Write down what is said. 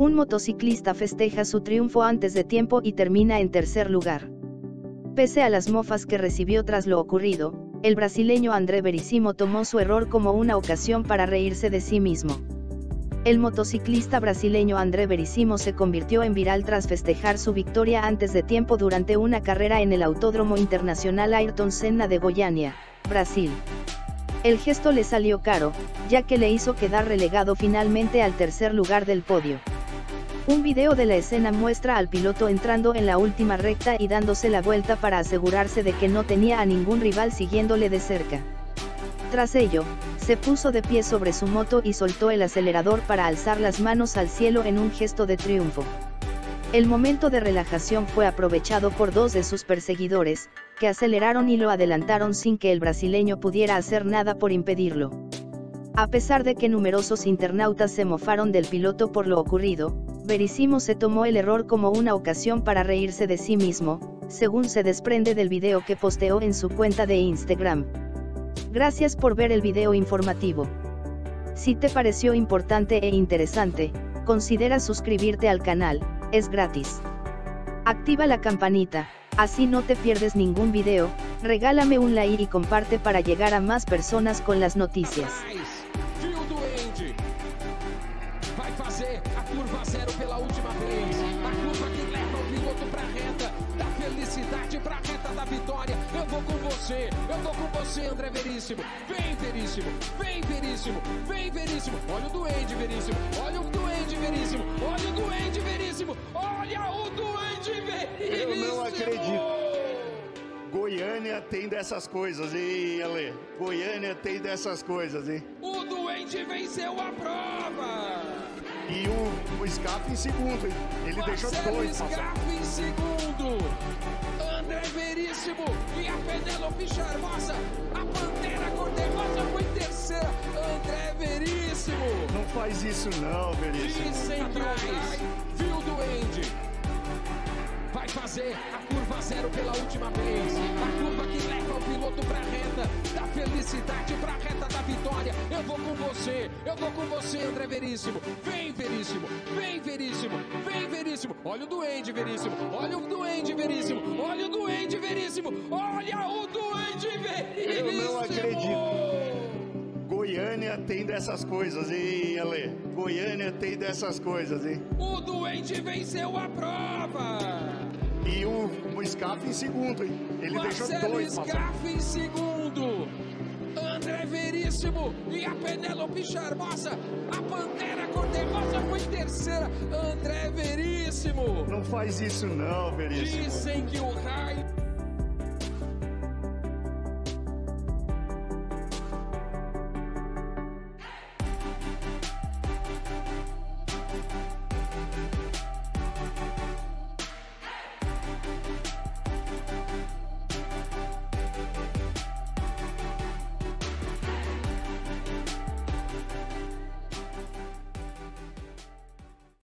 Un motociclista festeja su triunfo antes de tiempo y termina en tercer lugar. Pese a las mofas que recibió tras lo ocurrido, el brasileño André Verissimo tomó su error como una ocasión para reírse de sí mismo. El motociclista brasileño André Verissimo se convirtió en viral tras festejar su victoria antes de tiempo durante una carrera en el Autódromo Internacional Ayrton Senna de Goiânia, Brasil. El gesto le salió caro, ya que le hizo quedar relegado finalmente al tercer lugar del podio. Un video de la escena muestra al piloto entrando en la última recta y dándose la vuelta para asegurarse de que no tenía a ningún rival siguiéndole de cerca. Tras ello, se puso de pie sobre su moto y soltó el acelerador para alzar las manos al cielo en un gesto de triunfo. El momento de relajación fue aprovechado por dos de sus perseguidores, que aceleraron y lo adelantaron sin que el brasileño pudiera hacer nada por impedirlo. A pesar de que numerosos internautas se mofaron del piloto por lo ocurrido, Verissimo se tomó el error como una ocasión para reírse de sí mismo, según se desprende del video que posteó en su cuenta de Instagram. Gracias por ver el video informativo. Si te pareció importante e interesante, considera suscribirte al canal, es gratis. Activa la campanita, así no te pierdes ningún video, regálame un like y comparte para llegar a más personas con las noticias. Vai fazer a curva zero pela última vez. A curva que leva o piloto pra reta da felicidade, pra reta da vitória. Eu vou com você, André Verissimo. Vem, Verissimo, vem, Verissimo, vem, Verissimo. Olha o Duende, Verissimo. Olha o Duende, Verissimo. Olha o Duende, Verissimo. Olha o Duende, Verissimo. Eu não acredito. Goiânia tem dessas coisas, hein, Ale? Goiânia tem dessas coisas, hein? O Duende venceu a prova! E o Scarpa em segundo, hein? Ele deixou dois passar. Scarpa em segundo! André Verissimo e a Penélope Charmosa! A Pantera Cor-de-Rosa foi terceira! André Verissimo! Não faz isso não, Verissimo. Dizem que o Rai viu o Duende! Vai fazer a curva zero pela última vez. A curva que leva o piloto pra reta da felicidade, pra reta da vitória. Eu vou com você, André Verissimo. Vem, Verissimo, vem, Verissimo, vem, Verissimo. Olha o Duende, Verissimo. Olha o Duende, Verissimo. Olha o Duende, Verissimo. Olha o Duende, Verissimo. Eu não acredito. Goiânia tem dessas coisas, hein, Ale? Goiânia tem dessas coisas, hein? O Duende venceu a prova! E o Scarpa em segundo, hein? Ele deixou dois passar. Scarpa em segundo! André Verissimo e a Penélope Charmosa! A Pantera Cor-de-Rosa foi terceira! André Verissimo! Não faz isso não, Verissimo. Dizem que o Rai